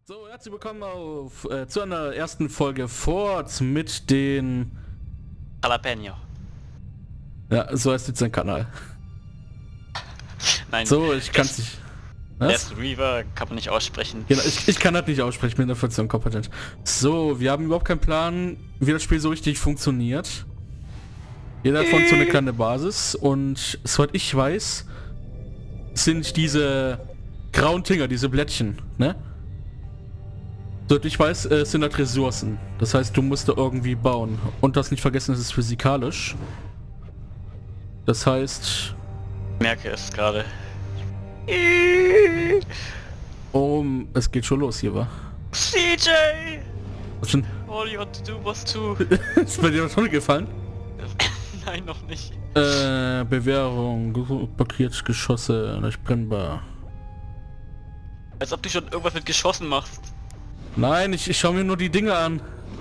So, herzlich willkommen zu einer ersten Folge Forts mit den... Jalapeno. Ja, so heißt jetzt sein Kanal. Nein. So, ich kann es nicht... Was? Death Reaver kann man nicht aussprechen. Genau, ich kann das nicht aussprechen, ich bin dafür zu inkompetent. So, wir haben überhaupt keinen Plan, wie das Spiel so richtig funktioniert. Jeder hat von so eine kleine Basis und soweit ich weiß, sind diese grauen Dinger, diese Blättchen, ne? Soweit ich weiß, sind das Ressourcen. Das heißt, du musst da irgendwie bauen. Und das nicht vergessen, es ist physikalisch. Das heißt... Ich merke es gerade. Es geht schon los hier, wa? CJ! Was denn? All you want to do was to... Ist bei dir was schon gefallen? Nein, noch nicht. Bewährung, blockiert Geschosse, nicht brennbar. Als ob du schon irgendwas mit Geschossen machst. Nein, ich schaue mir nur die Dinge an.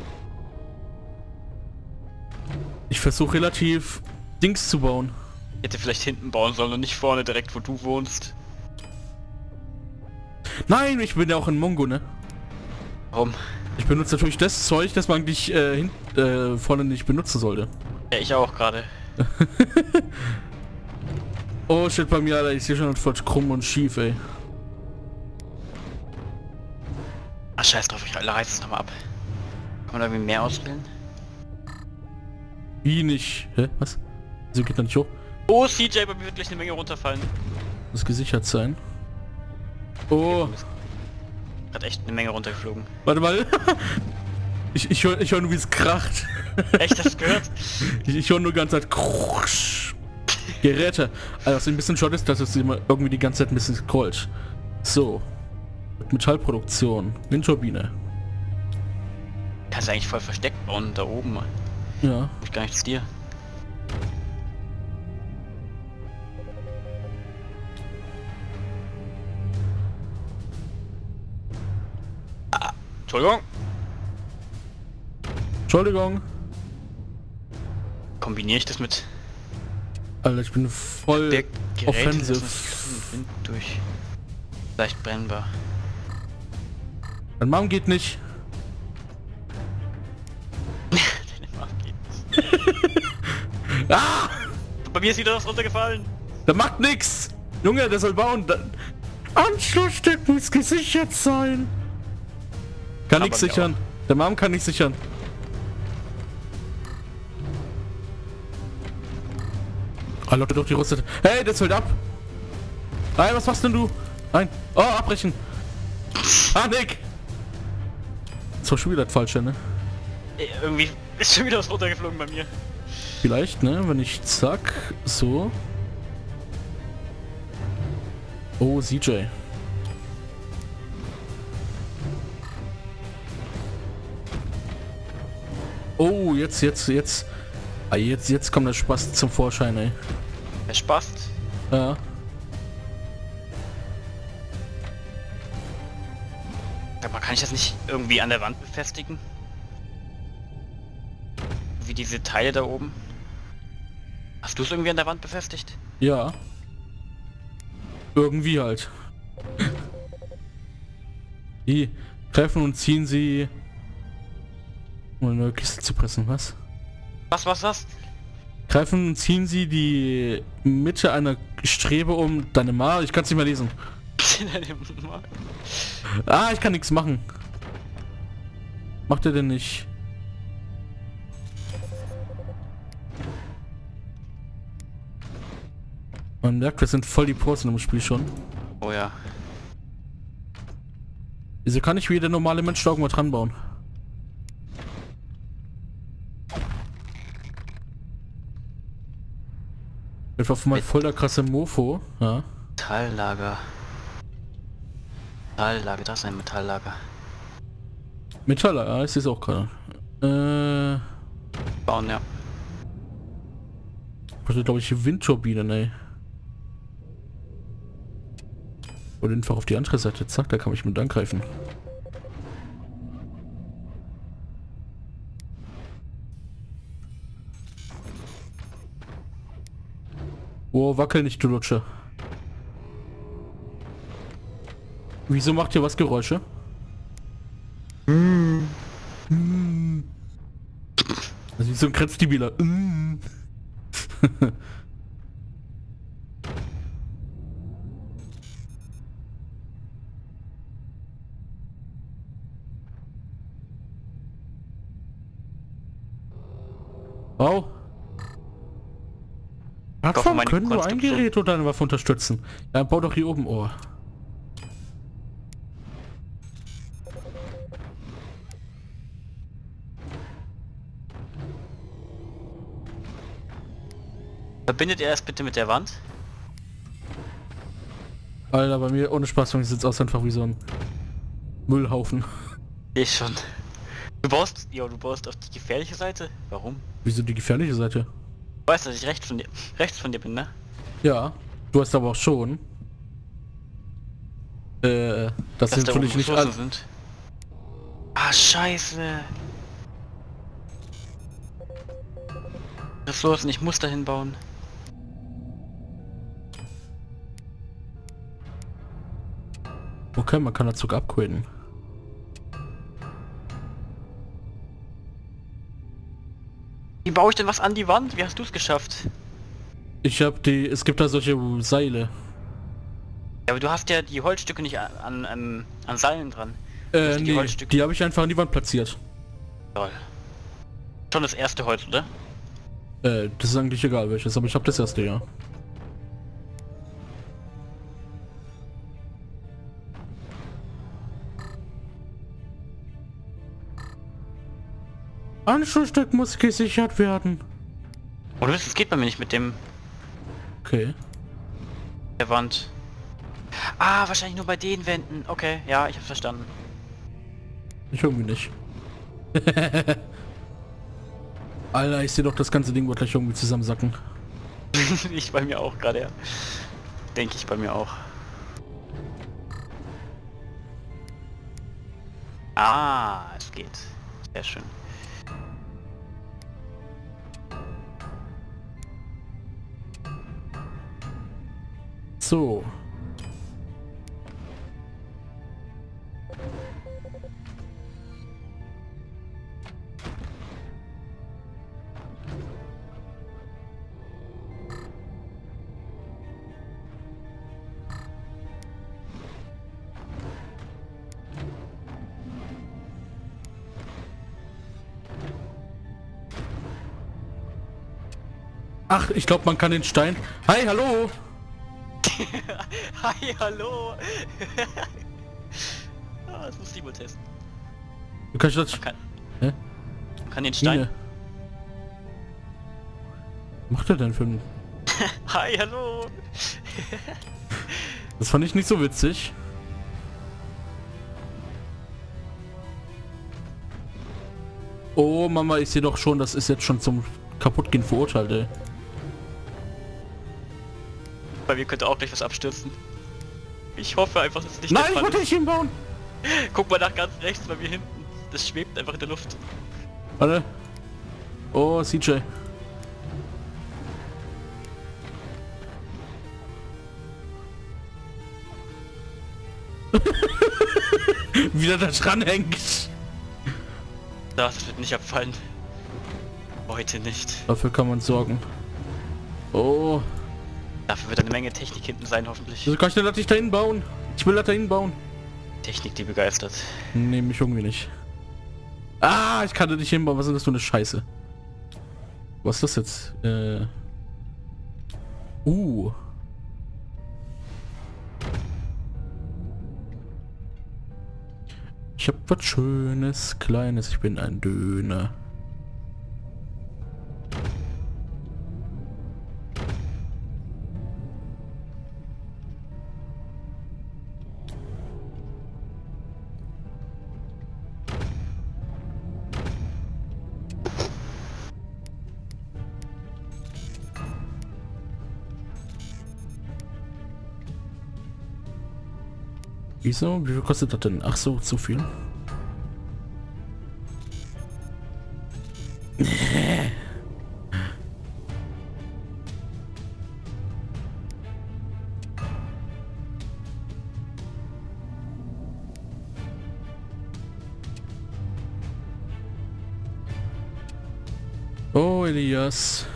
Ich versuche relativ Dings zu bauen. Ich hätte vielleicht hinten bauen sollen und nicht vorne direkt, wo du wohnst. Nein, ich bin ja auch in Mongo, ne? Warum? Ich benutze natürlich das Zeug, das man eigentlich vorne nicht benutzen sollte. Ja, ich auch gerade. Oh shit, bei mir, Alter, ich sehe schon voll krumm und schief, ey. Ach, scheiß drauf, ich reiß es nochmal ab. Kann man da irgendwie mehr auswählen? Wie nicht? Hä? Was? Wieso geht da nicht hoch? Oh, CJ, bei mir wird gleich eine Menge runterfallen. Muss gesichert sein. Oh. Hat echt eine Menge runtergeflogen. Warte mal. Ich hör nur, wie es kracht. Echt, das gehört? Ich höre nur die ganze Zeit Geräte. Also was ein bisschen schade ist, dass es immer irgendwie die ganze Zeit ein bisschen scrollt. So. Metallproduktion. Windturbine. Kannst du eigentlich voll versteckt bauen, da oben. Ja. Ich gar nichts dir. Ah, Entschuldigung. Entschuldigung. Kombiniere ich das mit Alter, ich bin voll der Geräte, offensive. mit Wind durch. Leicht brennbar. Mein Mom geht nicht. Deine Mom geht nicht. Ah! Bei mir ist wieder was runtergefallen. Der macht nix. Junge, der soll bauen. Anschlussstück muss gesichert sein. Kann nichts sichern. Der Mom kann nicht sichern. Ah, Leute, doch die Rüstet. Hey, das fällt ab. Nein, was machst denn du? Nein. Oh, abbrechen. Nick. Das war schon wieder das Falsche, ne? Irgendwie ist schon wieder was runtergeflogen bei mir. Vielleicht, ne? Wenn ich zack, so. Oh, CJ. Oh, jetzt. Ah, jetzt kommt der Spaß zum Vorschein, ey. Der Spast. Ja. Aber kann ich das nicht irgendwie an der Wand befestigen? Wie diese Teile da oben? Hast du es irgendwie an der Wand befestigt? Ja. Irgendwie halt. Die treffen und ziehen sie... Um eine neue Kiste zu pressen, was? Was? Greifen und ziehen sie die Mitte einer Strebe um deine Mare. Ich kann es nicht mehr lesen. Ah, ich kann nichts machen. Macht er denn nicht? Man merkt, wir sind voll die Pros in dem Spiel schon. Oh ja. Wieso kann ich wie der normale Mensch da irgendwo dran bauen? Das war mal voll der krasse Mofo, ja. Metalllager. Metalllager, das ist ein Metalllager. Metaller, ja, ich sehe es auch gerade. Bauen, ja. Das ist, glaube ich, Windturbinen, ey. Oder einfach auf die andere Seite, zack, da kann ich mit angreifen. Oh, wackel nicht, du Lutsche. Wieso macht ihr was Geräusche? so ein Krebsdebiler. Oh. Plattform können nur ein Gerät oder eine Waffe unterstützen. Ja, bau doch hier oben. Oh. Verbindet ihr das bitte mit der Wand? Alter, bei mir ohne Spaß sieht es aus einfach wie so ein Müllhaufen. Ich schon. Du baust auf die gefährliche Seite? Warum? Wieso die gefährliche Seite? Du weißt, dass ich rechts von dir bin, ne? Ja, du hast aber auch schon. Das Dass sind da oben natürlich nicht Ressourcen alle. sind. Ah, scheiße. Ressourcen, ich muss dahin bauen. Okay, man kann den Zug upgraden. Wie baue ich denn was an die Wand? Wie hast du es geschafft? Ich hab die. Es gibt da solche Seile. Ja, aber du hast ja die Holzstücke nicht an Seilen dran. Die Nee, Holzstücke. die habe ich einfach an die Wand platziert. Toll. Schon das erste Holz, oder? Das ist eigentlich egal welches, aber ich habe das erste, ja. Anschlussstück muss gesichert werden. Oh, du wisst, es geht bei mir nicht mit dem Okay. der Wand. Ah, wahrscheinlich nur bei den Wänden. Okay, ja, ich hab's verstanden. Ich irgendwie nicht. Alter, ich sehe doch, das ganze Ding wird gleich irgendwie zusammensacken. Ich bei mir auch gerade, ja. Denke ich bei mir auch. Ah, es geht. Sehr schön. So. Ach, ich glaube, man kann den Stein... Hi, hallo! Hi, hallo! Das muss ich wohl testen. Du kannst das... Hä? Man kann den Stein... Mine. Was macht er denn für ein... Hi, hallo! Das fand ich nicht so witzig. Oh Mama, ich sehe doch schon, das ist jetzt schon zum Kaputtgehen verurteilt, ey. Bei mir könnte auch gleich was abstürzen. Ich hoffe einfach, dass es nicht Nein, der ich Fall wollte ist. nicht hinbauen! Guck mal nach ganz rechts bei mir hinten. Das schwebt einfach in der Luft. Warte. Oh, CJ. Wieder da dran hängt. Das wird nicht abfallen. Heute nicht. Dafür kann man sorgen. Oh. Dafür wird eine Menge Technik hinten sein, hoffentlich. Wieso kann ich denn das nicht dahin bauen? Ich will das dahin bauen. Technik, die begeistert. Nee, mich irgendwie nicht. Ah, ich kann da nicht hinbauen. Was ist das für eine Scheiße? Was ist das jetzt? Ich hab was Schönes, Kleines. Ich bin ein Döner. Wieso? Wie viel kostet das denn? Ach so, zu viel. So, Elias.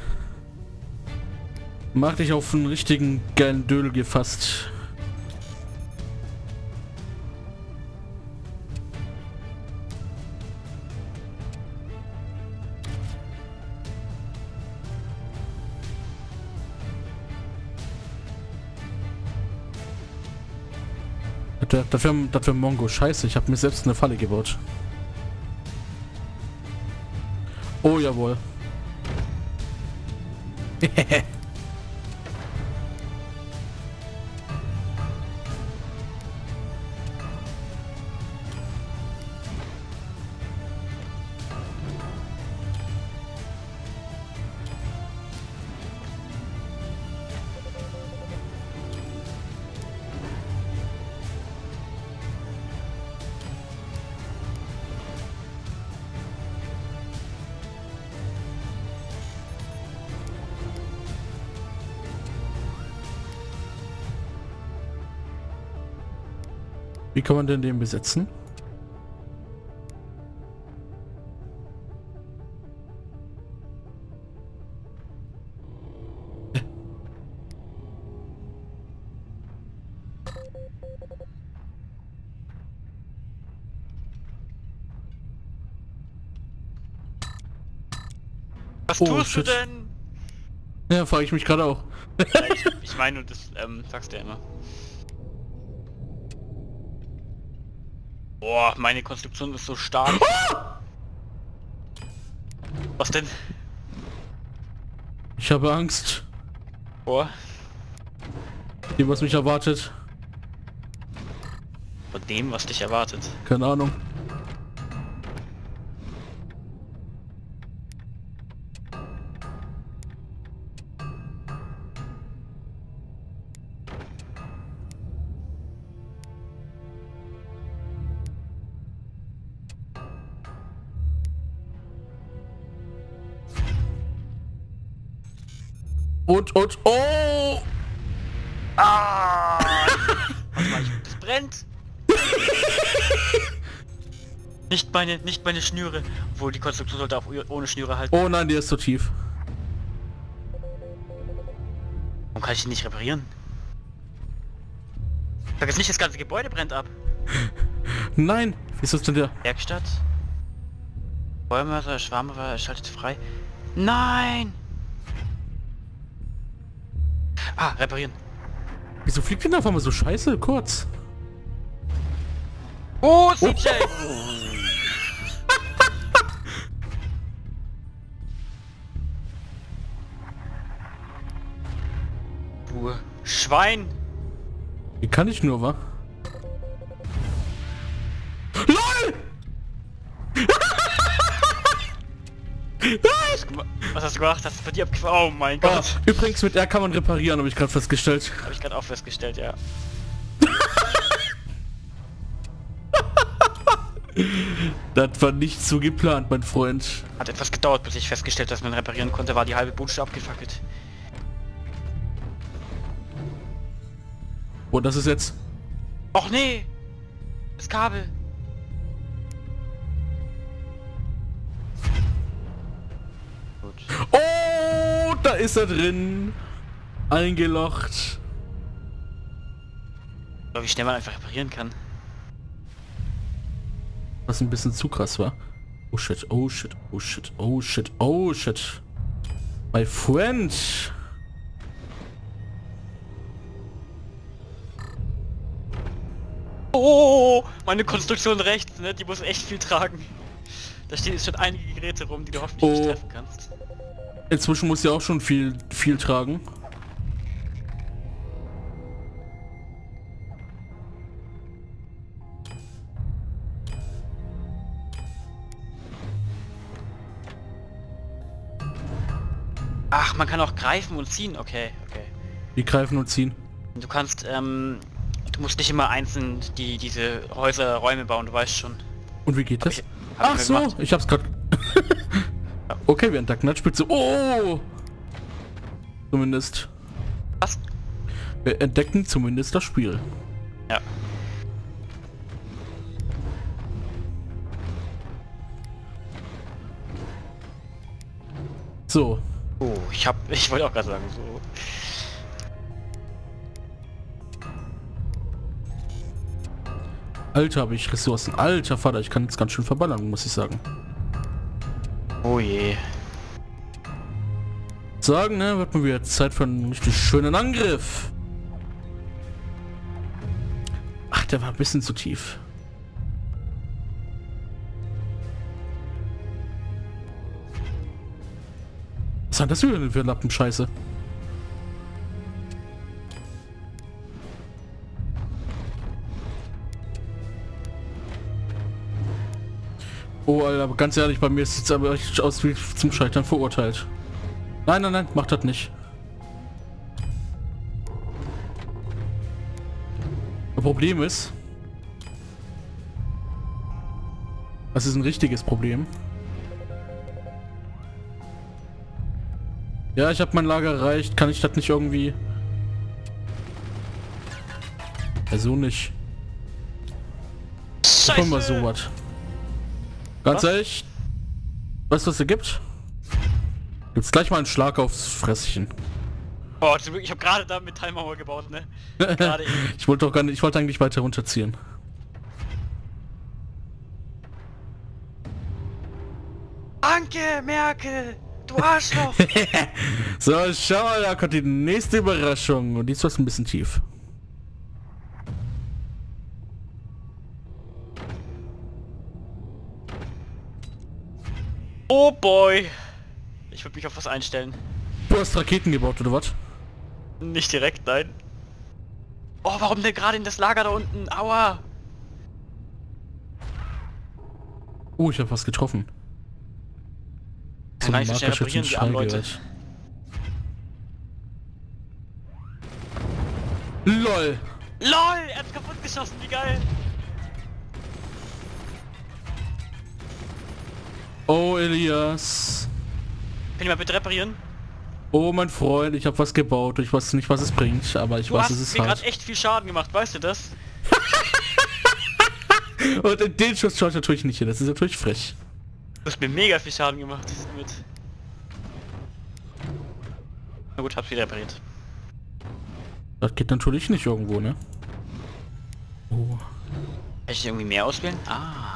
Mach dich auf einen richtigen geilen Dödel gefasst. Dafür Mongo. Scheiße, ich habe mir selbst eine Falle gebaut. Oh, jawohl. Wie kann man denn den besetzen? Was tust du denn? Ja, frage ich mich gerade auch. Ja, ich meine, das sagst du ja immer. Boah, meine Konstruktion ist so stark. Was denn? Ich habe Angst. Boah. Dem, was mich erwartet. Von dem, was dich erwartet. Keine Ahnung. Und, oh! Ah! Warte mal, das brennt! Nicht meine Schnüre. Obwohl, die Konstruktion sollte auch ohne Schnüre halten. Oh nein, der ist zu tief. Warum kann ich die nicht reparieren? Vergiss nicht, das ganze Gebäude brennt ab. Nein! Wieso ist denn der? Werkstatt. Feuermörser, Schwarmwerfer, schaltet frei. Nein! Ah, reparieren. Wieso fliegt denn einfach mal so scheiße kurz? Oh, CJ! Du Schwein! Wie kann ich nur, wa? LOL! Was hast du gemacht? Hast du bei dir abgefahren? Oh mein Gott! Oh, übrigens, mit R kann man reparieren, habe ich gerade festgestellt. Habe ich gerade auch festgestellt, ja. Das war nicht so geplant, mein Freund. Hat etwas gedauert, bis ich festgestellt, dass man reparieren konnte, war die halbe Bude abgefackelt. Und das ist jetzt... Och nee! Das Kabel! Gut. Oh, da ist er drin. Eingelocht. Oder wie schnell man einfach reparieren kann. Was ein bisschen zu krass war. Oh shit, oh shit, oh shit, oh shit, oh shit. My friend. Oh, meine Konstruktion rechts, ne? Die muss echt viel tragen. Da stehen jetzt schon einige Geräte rum, die du hoffentlich nicht treffen kannst. Inzwischen muss ja auch schon viel tragen. Ach, man kann auch greifen und ziehen. Okay, okay. Wie greifen und ziehen? Du kannst, du musst nicht immer einzeln diese Häuser, Räume bauen, du weißt schon. Und wie geht das? Hab Ach ich so, gemacht. ich hab's grad... Okay, wir entdecken das Spitze. Oh! Zumindest. Was? Wir entdecken zumindest das Spiel. Ja. So. Oh, ich wollte auch gerade sagen, so. Alter, habe ich Ressourcen. Alter Vater, ich kann jetzt ganz schön verballern, muss ich sagen. Oh je. Sagen, ne? Wird mal wieder Zeit für einen richtig schönen Angriff. Ach, der war ein bisschen zu tief. Was hat das denn für ein Lappenscheiße? Oh, Alter, aber ganz ehrlich, bei mir sieht es aber echt aus wie zum Scheitern verurteilt. Nein, nein, nein, macht das nicht. Das Problem ist... Das ist ein richtiges Problem. Ja, ich habe mein Lager erreicht. Kann ich das nicht irgendwie... Ja, so nicht. Scheiße. Mal so was. Ganz ehrlich, weißt du, was es gibt? Gibt's gleich mal einen Schlag aufs Fresschen. Oh, ich habe gerade da Metallmauer gebaut, ne? Gerade eben. Ich wollte doch gar nicht, ich wollte eigentlich weiter runterziehen. Danke, Merkel! Du Arschloch! So, schau mal, da kommt die nächste Überraschung. Und die ist was ein bisschen tief. Oh boy! Ich würde mich auf was einstellen. Du hast Raketen gebaut, oder was? Nicht direkt, nein. Oh, warum denn gerade in das Lager da unten? Aua! Oh, ich habe was getroffen. Kann ich so schnell reparieren, die armen Leute. LOL! LOL! Er hat's kaputt geschossen, wie geil! Oh, Elias. Kann ich mal bitte reparieren? Oh, mein Freund, ich habe was gebaut. Ich weiß nicht, was es bringt, aber ich weiß, es ist Du hast mir hart. gerade echt viel Schaden gemacht, weißt du das? Und in den Schuss schaue ich natürlich nicht hin. Das ist natürlich frech. Du hast mir mega viel Schaden gemacht damit. Na gut, hab's wieder repariert. Das geht natürlich nicht irgendwo, ne? Oh. Kann ich irgendwie mehr auswählen? Ah.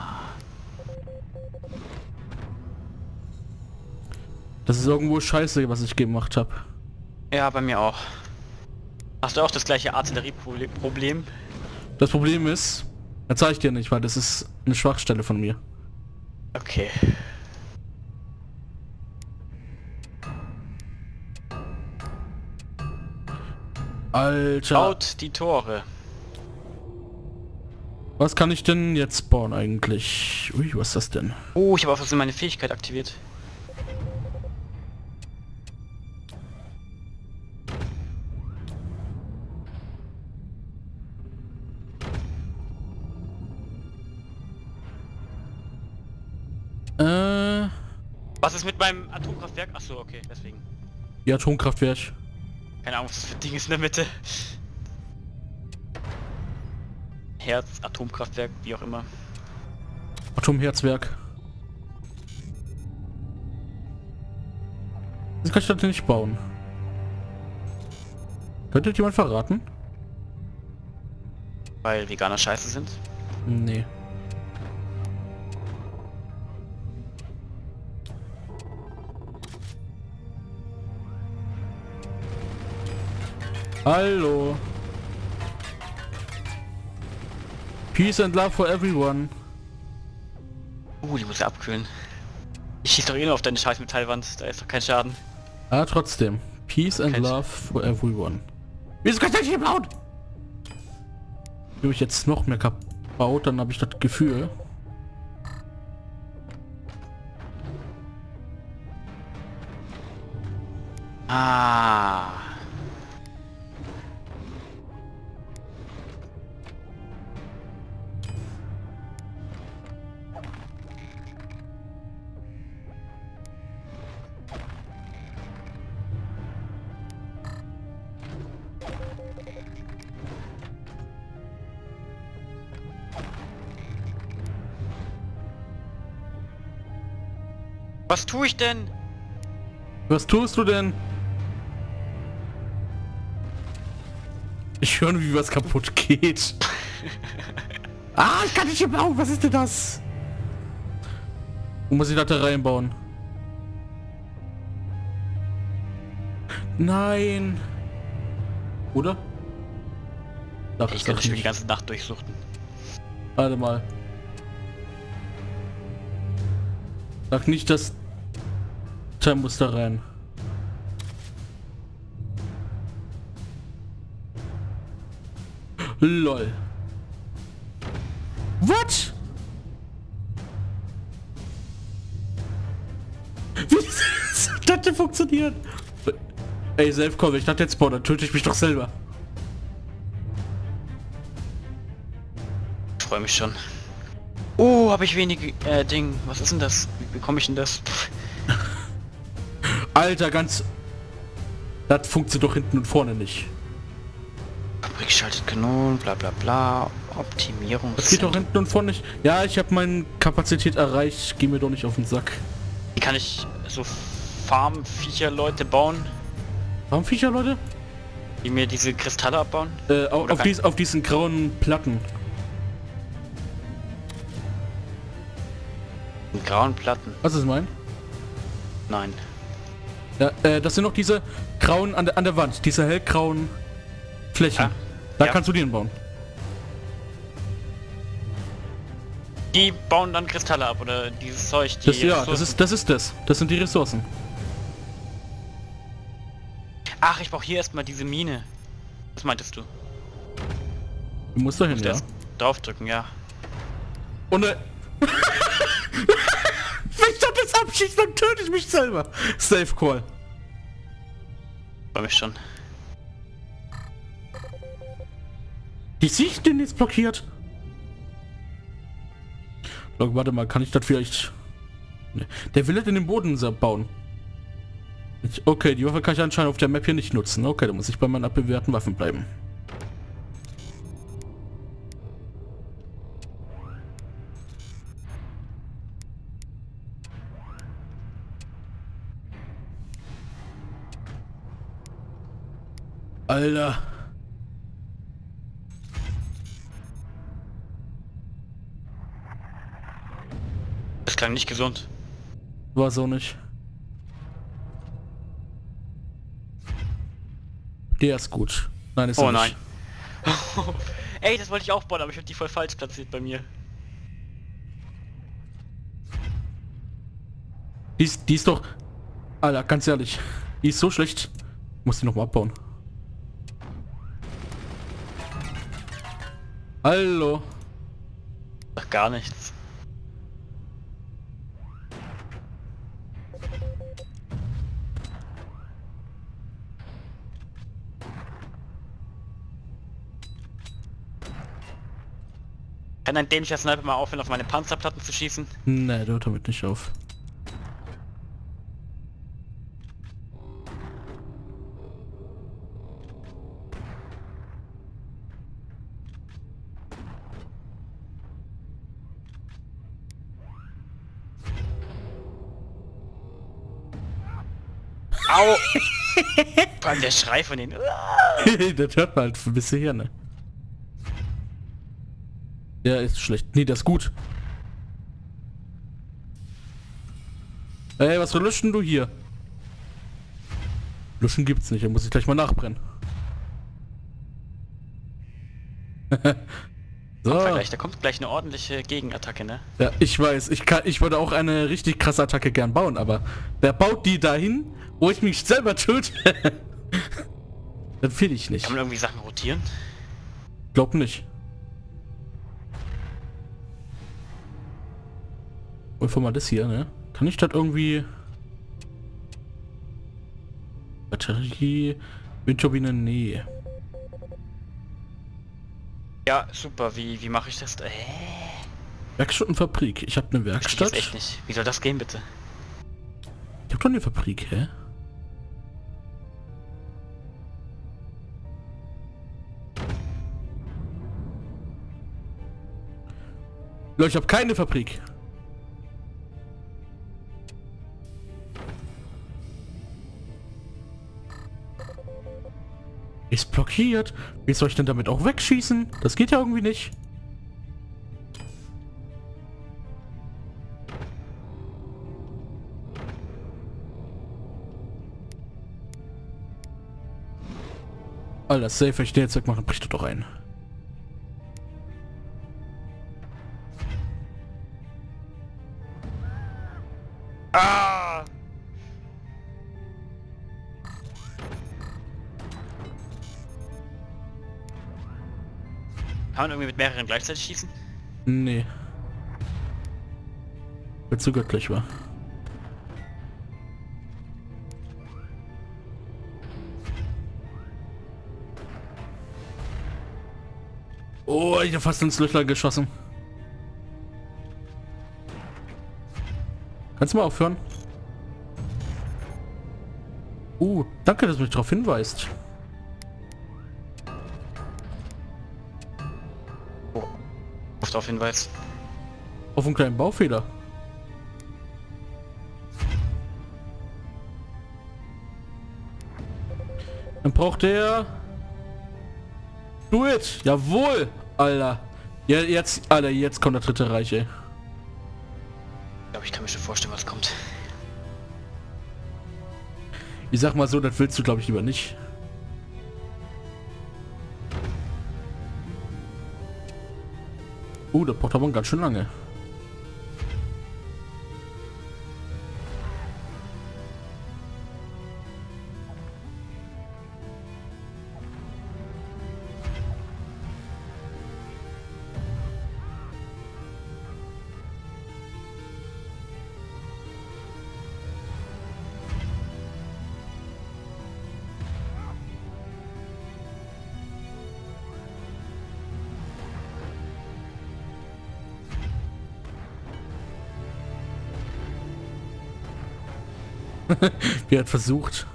Das ist irgendwo scheiße, was ich gemacht habe. Ja, bei mir auch. Hast du auch das gleiche Artillerieproblem? Das Problem ist, das zeige ich dir nicht, weil das ist eine Schwachstelle von mir. Okay. Alter. Baut die Tore. Was kann ich denn jetzt bauen eigentlich? Ui, was ist das denn? Oh, ich habe auch meine Fähigkeit aktiviert. Was ist mit meinem Atomkraftwerk? Achso, okay, deswegen. Die Atomkraftwerk. Keine Ahnung, was das für ein Ding ist in der Mitte. Herz, Atomkraftwerk, wie auch immer. Atomherzwerk. Das kann ich das nicht bauen. Könnte jemand verraten? Weil Veganer scheiße sind. Nee. Hallo. Peace and love for everyone. Die muss ja abkühlen. Ich schieß doch eh nur auf deine scheiß Metallwand, da ist doch kein Schaden. Ah, trotzdem. Peace and love for everyone. Wieso kann ich das nicht bauen? Wenn ich jetzt noch mehr kaputt, dann habe ich das Gefühl. Ah. Was tue ich denn? Was tust du denn? Ich höre, wie was kaputt geht. Ah, ich kann nicht hier bauen. Was ist denn das? Wo muss ich das da reinbauen? Nein. Oder? Darf Ich kann das Spiel die ganze Nacht durchsuchten. Warte mal. Sag nicht, dass Teil muss da rein. LOL. What? Wie das denn funktioniert? Ey, Selfcall, wenn ich das jetzt baue, dann töte ich mich doch selber. Ich freue mich schon. Habe ich wenige Ding. Was ist denn das? Wie bekomme ich denn das? Alter, ganz... Das funktioniert doch hinten und vorne nicht. Fabrik schaltet Kanonen, bla bla bla. Optimierung. Das geht doch hinten und vorne nicht. Ja, ich habe meine Kapazität erreicht. Geh mir doch nicht auf den Sack. Wie kann ich so Farmviecher-Leute bauen? Farmviecher, Leute? Die mir diese Kristalle abbauen? Auf diesen grauen Platten. In grauen Platten? Was ist mein? Nein. Ja, das sind noch diese grauen an der Wand. Diese hellgrauen Flächen. Ja. Da Ja. kannst du den bauen. Die bauen dann Kristalle ab oder dieses Zeug, die Das, ja, Ressourcen. das ist das. Das sind die Ressourcen. Ach, ich brauche hier erstmal diese Mine. Was meintest du? Du musst da hin, ja. Erst draufdrücken, ja. Und wenn ich das jetzt abschieße, dann töte ich mich selber. Safe Call. Freue mich schon. Die Sicht denn jetzt blockiert? Warte mal, kann ich das vielleicht... Nee. Der will das in den Boden bauen. Okay, die Waffe kann ich anscheinend auf der Map hier nicht nutzen. Okay, dann muss ich bei meinen abbewährten Waffen bleiben. Alter. Das klang nicht gesund. War so nicht. Der ist gut. Nein, ist er Oh nein. nicht. Ey, das wollte ich auch bauen, aber ich habe die voll falsch platziert bei mir. Die ist doch... Alter, ganz ehrlich. Die ist so schlecht. Muss die nochmal abbauen. Hallo. Ach, gar nichts. Kann ein dämlicher Sniper mal aufhören, auf meine Panzerplatten zu schießen? Nee, der hört damit nicht auf. Au! Vor allem der Schrei von denen. Das hört man halt bis hierher, ne? Der ist schlecht. Nee, der ist gut. Ey, was löschen du hier? Löschen gibt's nicht, da muss ich gleich mal nachbrennen. So. Da kommt gleich eine ordentliche Gegenattacke, ne? Ja, ich weiß. Ich würde auch eine richtig krasse Attacke gern bauen, aber wer baut die dahin, wo ich mich selber töte? Das will ich nicht. Kann man irgendwie Sachen rotieren? Glaub nicht. Einfach mal das hier, ne? Kann ich das irgendwie... Batterie... Windturbine? Nee. Ja, super. Wie mache ich das? Werkstatt und Fabrik. Ich habe eine Das Werkstatt. geht echt nicht. Wie soll das gehen, bitte? Ich habe doch eine Fabrik, hä? Leute, ich habe keine Fabrik. Ist blockiert. Wie soll ich denn damit auch wegschießen? Das geht ja irgendwie nicht. Alter, safe, wenn ich den jetzt wegmache, bricht er doch ein. Ah! Kann man irgendwie mit mehreren gleichzeitig schießen? Nee. Weil zu göttlich war. Oh, ich hab fast ins Löchler geschossen. Kannst du mal aufhören? Danke, dass du mich darauf hinweist. Auf darauf Hinweis. Auf einen kleinen Baufehler. Dann braucht er... Do it! Jawohl! Alter. Ja, jetzt, Alter, jetzt kommt der dritte Reich, ey. Ich glaube, ich kann mir schon vorstellen, was kommt. Ich sag mal so, das willst du, glaube ich, lieber nicht. Das braucht aber ganz schön lange. Wie er hat versucht.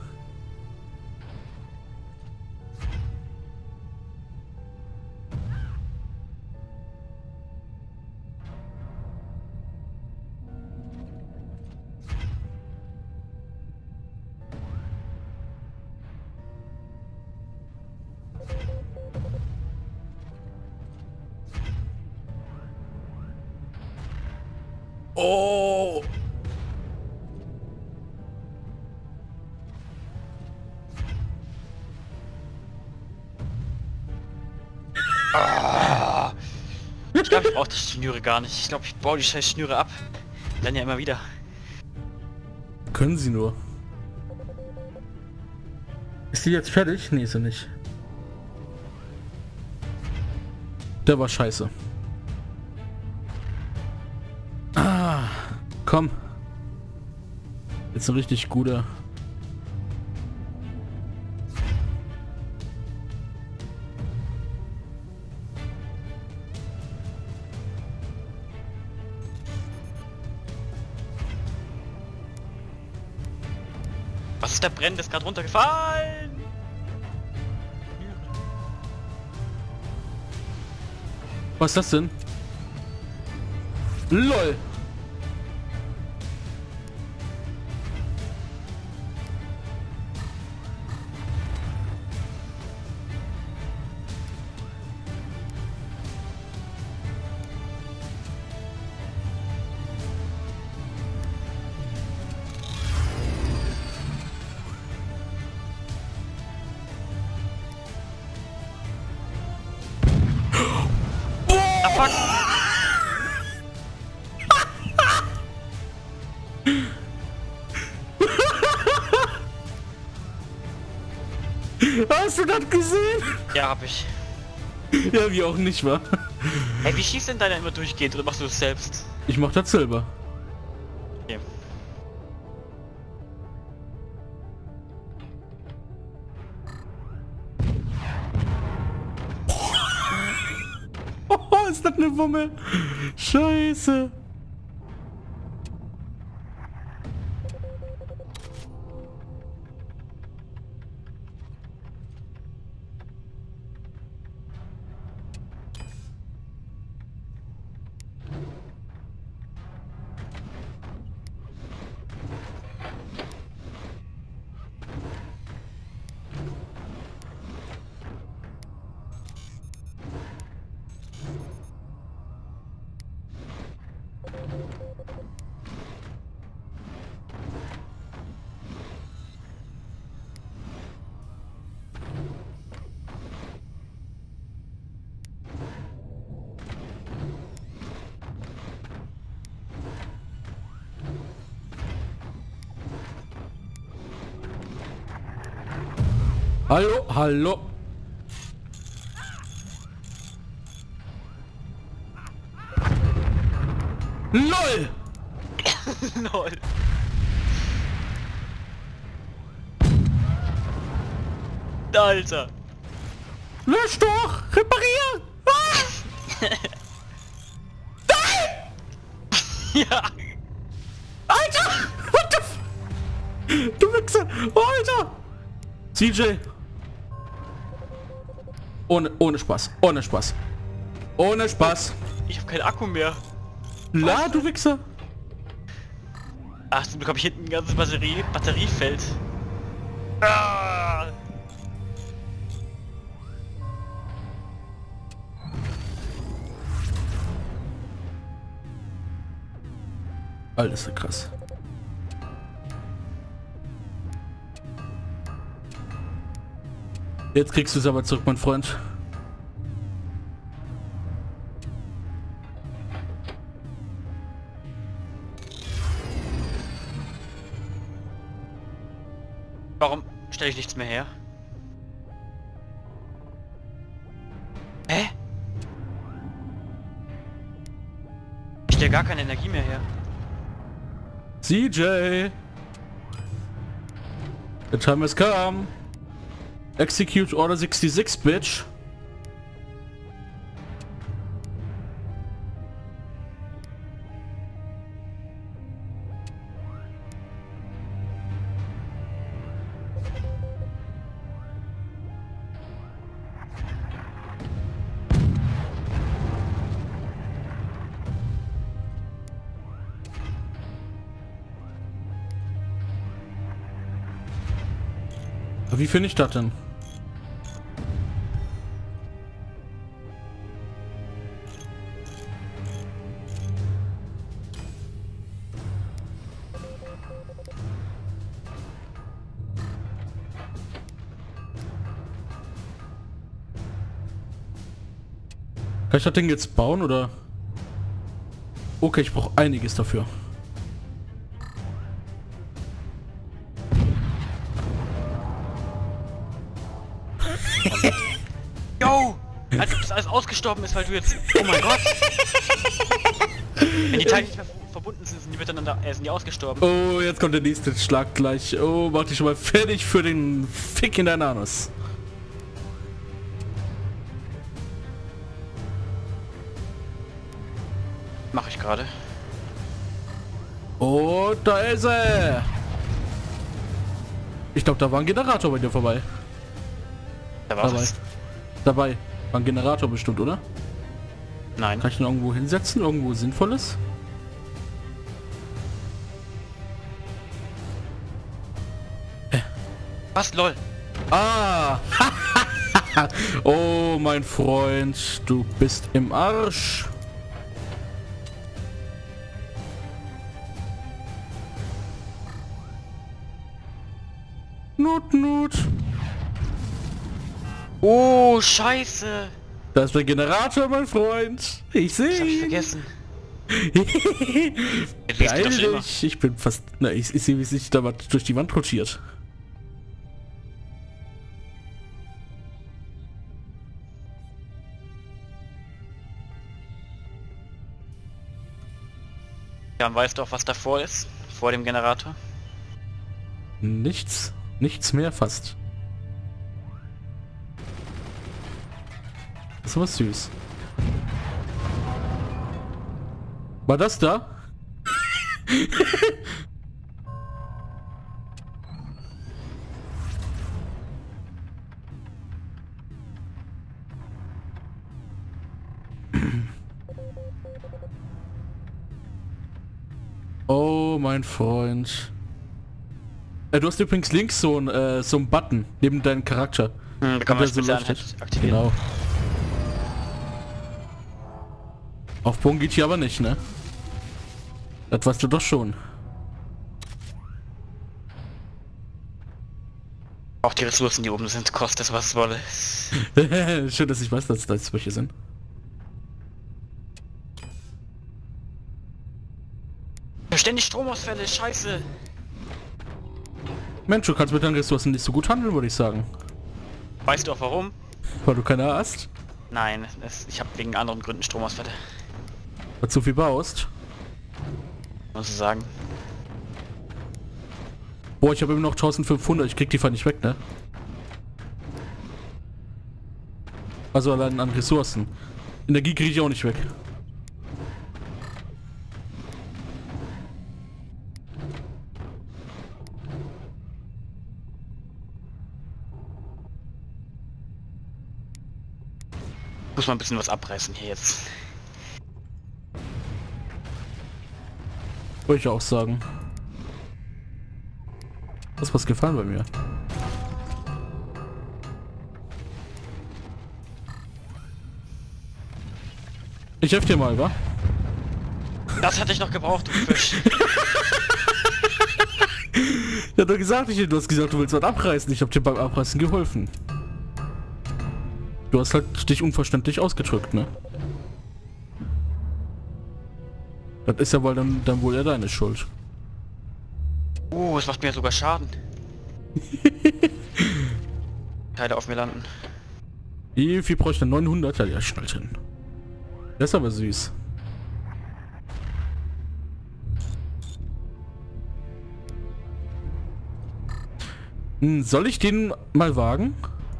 Oh! Ich glaube, ich brauche die Schnüre gar nicht. Ich glaube, ich baue die scheiß Schnüre ab. Dann ja immer wieder. Können sie nur. Ist die jetzt fertig? Nee, ist sie nicht. Der war scheiße. Komm. Jetzt ein richtig guter. Was ist der Brenn? Der ist gerade runtergefallen. Was ist das denn? LOL! Ah, fuck! Hast du das gesehen? Ja, hab ich. Ja, wie auch nicht, wa? Hey, wie schießt denn deiner immer durchgehend oder machst du das selbst? Ich mach das selber. Okay. Oh, ist das eine Wumme? Scheiße. Hallo, hallo. LOL! Lol. Alter. Lösch doch! Reparier! Ah! Ja. Alter! What the f... Du Wichser! Oh, Alter! CJ! Ohne Spaß. Ohne Spaß. Ohne Spaß. Ich habe keinen Akku mehr. La, du Wichser! Ach, zum Glück habe ich hinten ein ganzes Batteriefeld. Ah! Alles so krass. Jetzt kriegst du es aber zurück, mein Freund. Warum stelle ich nichts mehr her? Hä? Ich stelle gar keine Energie mehr her. CJ! The time has come. Execute Order 66, bitch. Wie finde ich das denn? Kann ich das Ding jetzt bauen oder? Okay, ich brauche einiges dafür. Yo! Als ob das alles ausgestorben ist, weil du jetzt... Oh mein Gott! Wenn die Teile nicht mehr verbunden sind, sind die miteinander... sind die ausgestorben. Oh, jetzt kommt der nächste Schlag gleich. Oh, mach dich schon mal fertig für den Fick in deinen Anus. Mache ich gerade. Oh, da ist er! Ich glaube, da war ein Generator bei dir vorbei. Da war was. Dabei. War ein Generator bestimmt, oder? Nein. Kann ich ihn irgendwo hinsetzen? Irgendwo Sinnvolles? Was, lol? Ah! Oh, mein Freund, du bist im Arsch. Nut. Oh, scheiße. Das ist der Generator, mein Freund. Ich sehe. Das hab ich vergessen. Geil, ich bin fast... Na, ich sehe, wie sich da was durch die Wand rotiert. Ja, weißt du auch, was davor ist? Vor dem Generator? Nichts mehr fast. Das war süß. War das da? Oh, mein Freund. Du hast übrigens links so ein Button neben deinem Charakter. Da kann man so aktivieren. Genau. Aufbauen geht hier aber nicht, ne? Das weißt du doch schon. Auch die Ressourcen, die oben sind, kostet es, was es wolle. Schön, dass ich weiß, dass das welche sind. Ständig Stromausfälle, scheiße. Mensch, du kannst mit deinen Ressourcen nicht so gut handeln, würde ich sagen. Weißt du auch warum? Weil du keine hast? Nein, ich habe wegen anderen Gründen Stromausfälle. Weil du zu viel baust? Muss ich sagen. Boah, ich habe immer noch 1500, ich krieg die Fall nicht weg, ne? Also allein an Ressourcen. Energie kriege ich auch nicht weg. Muss mal ein bisschen was abreißen hier jetzt. Wollte ich auch sagen. Das ist was gefallen bei mir. Ich helfe dir mal, wa? Das hatte ich noch gebraucht, du Fisch. Ja, du hast gesagt, du willst was abreißen. Ich habe dir beim Abreißen geholfen. Du hast halt dich unverständlich ausgedrückt, ne? Das ist ja wohl dann wohl eher deine Schuld. Es macht mir sogar Schaden. Teile auf mir landen. Wie viel brauche ich denn? 900? Ja, schnell hin. Das ist aber süß. Soll ich den mal wagen?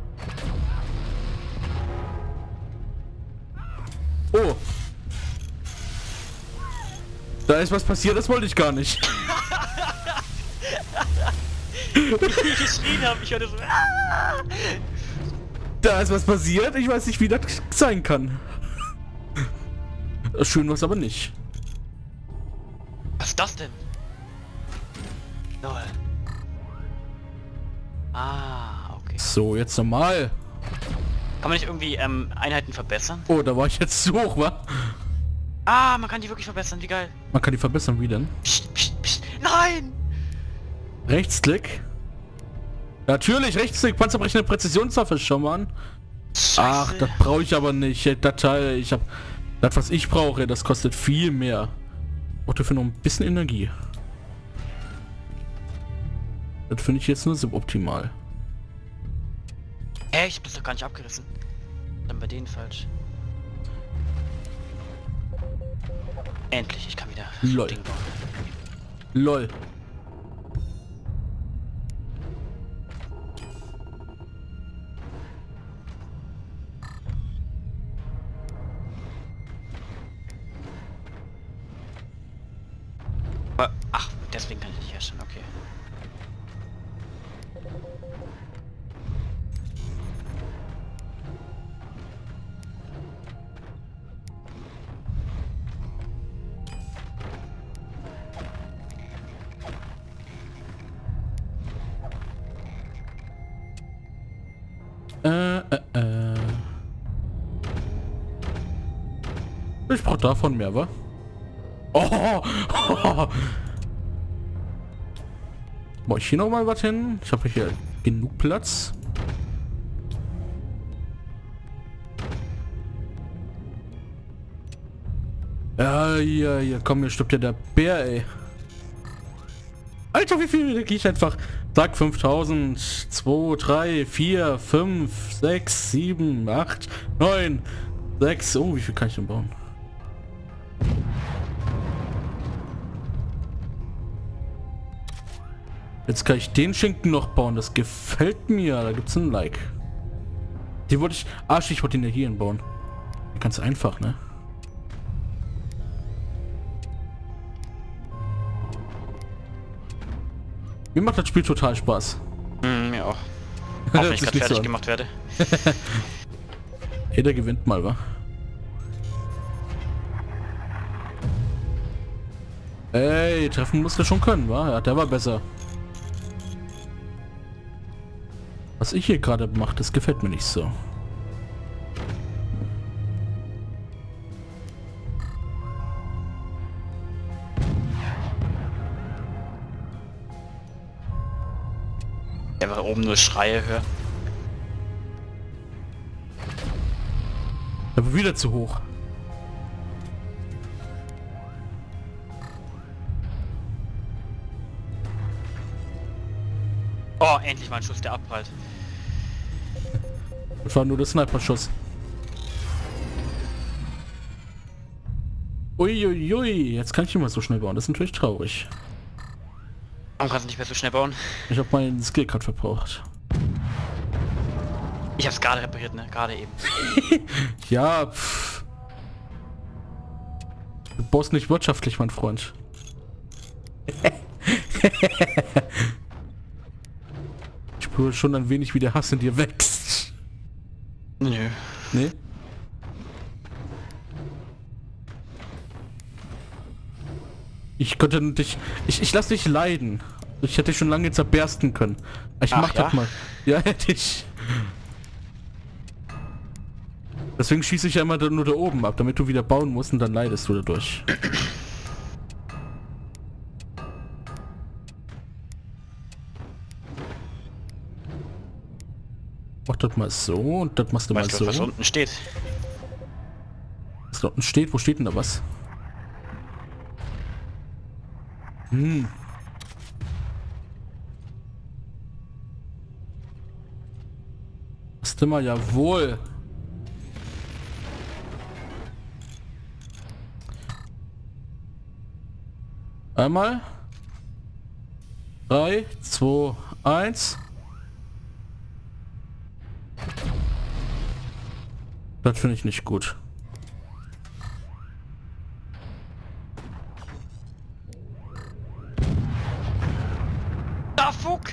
Oh. Da ist was passiert, das wollte ich gar nicht. Wie ich geschrien habe, ich hörte so. Da ist was passiert, ich weiß nicht, wie das sein kann. Schön war es aber nicht. Was ist das denn? Lol. Okay. So, jetzt normal. Kann man nicht irgendwie Einheiten verbessern? Oh, da war ich jetzt zu hoch, wa? Man kann die wirklich verbessern, wie geil. Man kann die verbessern, wie denn? Psst, psst, psst. Nein! Rechtsklick? Natürlich, Rechtsklick, panzerbrechende Präzisionswaffe, schau mal an. Scheiße. Ach, das brauche ich aber nicht. Das Teil, ich habe... Das, was ich brauche, das kostet viel mehr. Auch dafür noch ein bisschen Energie. Das finde ich jetzt nur suboptimal. Ich hab das doch gar nicht abgerissen. Dann bei denen falsch. Endlich, ich kann wieder Lol. Ding bauen. LOL. Ach, deswegen kann ich nicht herstellen, okay. Ich brauche davon mehr, wa? Oh! Boah, ich hier noch mal was hin? Ich habe hier genug Platz. Ja, hier, komm, hier stirbt ja der Bär, ey. Alter, wie viel gehe ich einfach? Sag 5000, 2, 3, 4, 5, 6, 7, 8, 9, 6. Oh, wie viel kann ich denn bauen? Jetzt kann ich den Schinken noch bauen. Das gefällt mir. Da gibt's ein Like. Die wollte ich... ich wollte den ja hier hinbauen. Ganz einfach, ne? Mir macht das Spiel total Spaß. Mir auch. Auch wenn ich gerade fertig gemacht werde. Jeder gewinnt mal, wa? Ey, treffen musst du schon können, wa? Ja, der war besser. Was ich hier gerade mache, das gefällt mir nicht so. Der war oben nur Schreie höre. Aber wieder zu hoch. Oh, endlich mal ein Schuss, der abprallt. Das war nur der Sniper-Schuss. Uiuiui, jetzt kann ich nicht mehr so schnell bauen. Das ist natürlich traurig. Warum kannst du nicht mehr so schnell bauen? Ich habe meinen Skill gerade verbraucht. Ich hab's gerade repariert, ne? Gerade eben. Ja, pff. Du baust nicht wirtschaftlich, mein Freund. Ich spüre schon ein wenig, wie der Hass in dir wächst. Nö. Nee? Ich könnte dich... Ich lass dich leiden. Ich hätte dich schon lange zerbersten können. Ich mach ja? das mal. Ja, hätte ich. Deswegen schieße ich ja immer nur da oben ab, damit du wieder bauen musst und dann leidest du dadurch. Mach das mal so und das machst du mal so. Was unten steht? Was da unten steht? Wo steht denn da was? Hm. Hast du mal, jawohl. Einmal. 3, 2, 1. Das finde ich nicht gut. Da Fuck!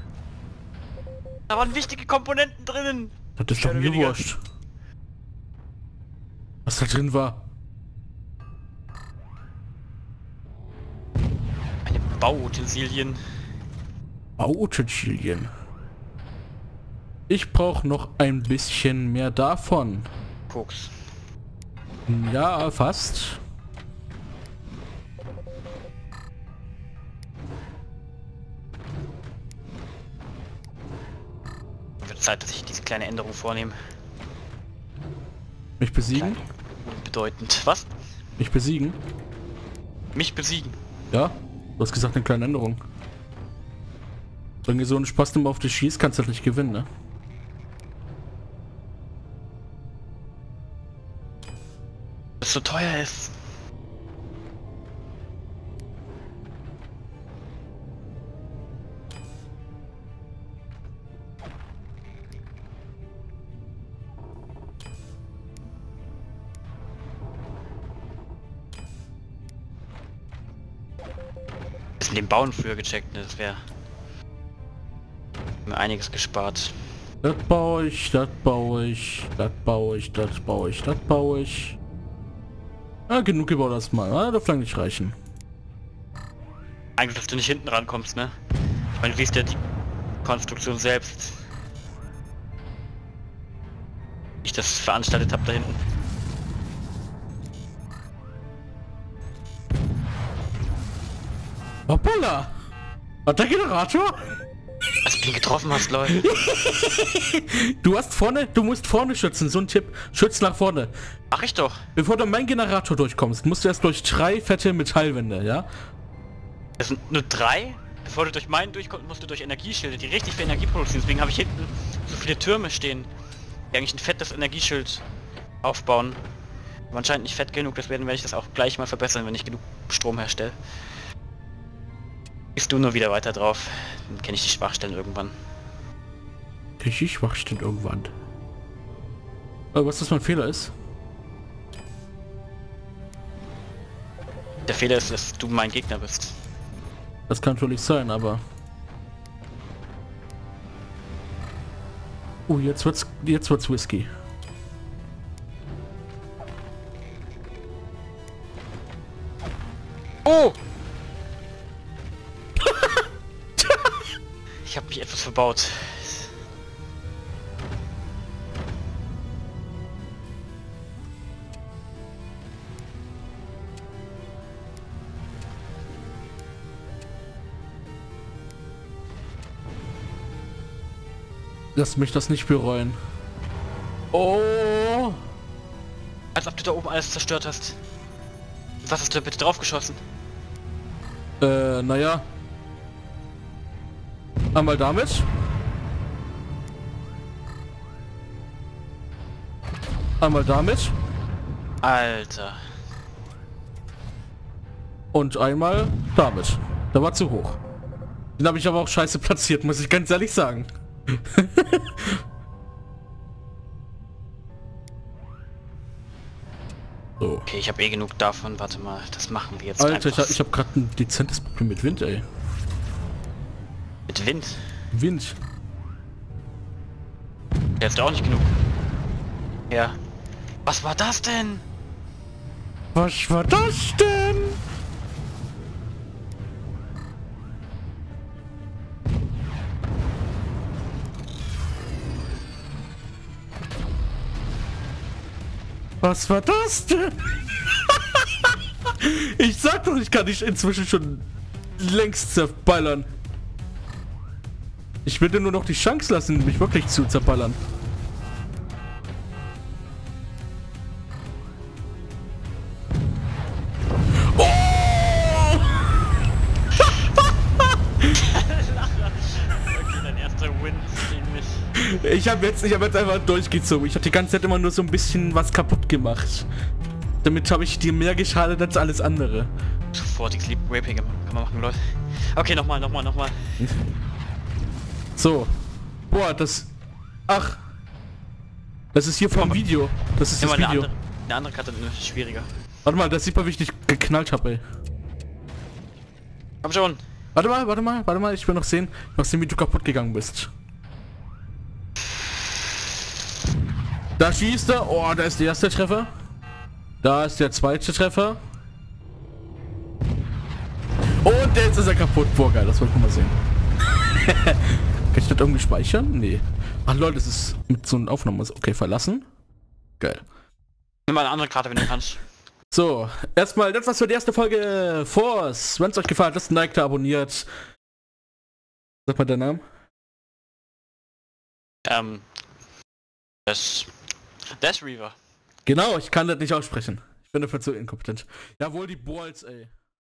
Da waren wichtige Komponenten drinnen. Das ist doch mir wurscht. Was da drin war. Eine Bauutensilien. Bauutensilien. Ich brauche noch ein bisschen mehr davon. Koks. Ja, fast. Wird Zeit, dass ich diese kleine Änderung vornehme. Mich besiegen? Unbedeutend. Was? Mich besiegen? Mich besiegen. Ja, du hast gesagt eine kleine Änderung. Wenn du so einen Spaß immer auf dich schießt, kannst du halt nicht gewinnen, ne? Was so teuer ist. Das mit dem Bauen früher gecheckt, ne? Das wäre mir einiges gespart. Das baue ich, das baue ich, das baue ich, das baue ich, das baue ich. Ah, genug gebaut erstmal. Ah, das kann nicht reichen. Eigentlich, dass du nicht hinten rankommst, ne? Ich meine, du siehst ja die Konstruktion selbst. Ich das veranstaltet habe da hinten. Hoppala! Hat der Generator? Als du ihn getroffen hast, Leute. Du hast vorne, du musst vorne schützen. So ein Tipp. Schütz nach vorne. Mach ich doch. Bevor du an meinen Generator durchkommst, musst du erst durch 3 fette Metallwände, ja? Das sind nur 3. Bevor du durch meinen durchkommst, musst du durch Energieschilde, die richtig viel Energie produzieren. Deswegen habe ich hinten so viele Türme stehen, die eigentlich ein fettes Energieschild aufbauen. Aber anscheinend nicht fett genug, deswegen werde ich das auch gleich mal verbessern, wenn ich genug Strom herstelle. Gehst du nur wieder weiter drauf, dann kenne ich die Schwachstellen irgendwann. Die Schwachstellen irgendwann. Was das mein Fehler ist? Der Fehler ist, dass du mein Gegner bist. Das kann natürlich sein, aber... Oh, jetzt wird's Whisky. Oh! Ich habe mich etwas verbaut. Lass mich das nicht bereuen. Oh! Als ob du da oben alles zerstört hast. Was hast du da bitte draufgeschossen? Naja. Einmal damit. Einmal damit. Alter. Und einmal damit. Der war zu hoch. Den habe ich aber auch scheiße platziert, muss ich ganz ehrlich sagen. So. Okay, ich habe eh genug davon. Warte mal, das machen wir jetzt Alter, einfach. ich hab gerade ein dezentes Problem mit Wind, ey. Mit Wind. Wind. Jetzt auch nicht genug. Ja. Was war das denn? Was war das denn? Was war das denn? Ich sag doch, ich kann dich inzwischen schon längst zerballern. Ich will dir nur noch die Chance lassen, mich wirklich zu zerballern. Oh! Okay, dein erster Win gegen mich. Ich hab jetzt einfach durchgezogen. Ich habe die ganze Zeit immer nur so ein bisschen was kaputt gemacht. Damit habe ich dir mehr geschadet als alles andere. Sofortig Sleep Raping kann man machen, Leute. Okay, nochmal. So. Boah, das... Ach. Das ist hier vom Video. Das ist das Immer Video. eine andere Karte ist schwieriger. Warte mal, das sieht mal, wie ich dich geknallt habe, ey. Komm schon. Warte mal, ich will noch sehen, wie du kaputt gegangen bist. Da schießt er. Oh, da ist der erste Treffer. Da ist der zweite Treffer. Und jetzt ist er kaputt. Boah, geil, das wollte ich mal sehen. Kann ich das irgendwie speichern? Nee. Ach Leute, das ist mit so einer Aufnahme. Okay, verlassen. Geil. Nimm mal eine andere Karte, wenn du kannst. So, erstmal das war's für die erste Folge Force. Wenn es euch gefallen hat, lasst ein Like da, abonniert. Sag mal deinen Namen. Death Reaver. Genau, ich kann das nicht aussprechen. Ich bin dafür zu inkompetent. Jawohl, die Balls, ey.